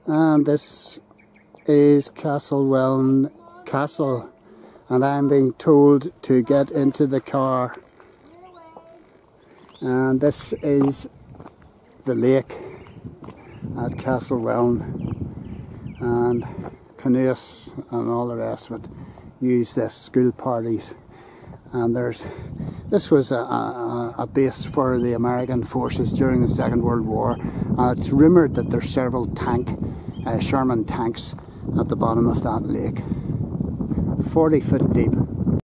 And this is Castlewellan Castle, and I'm being told to get into the car. And this is the lake at Castlewellan, and canoeists and all the rest of it use this school parties. And this was a base for the American forces during the Second World War. It's rumoured that there's several Sherman tanks at the bottom of that lake, 40 foot deep.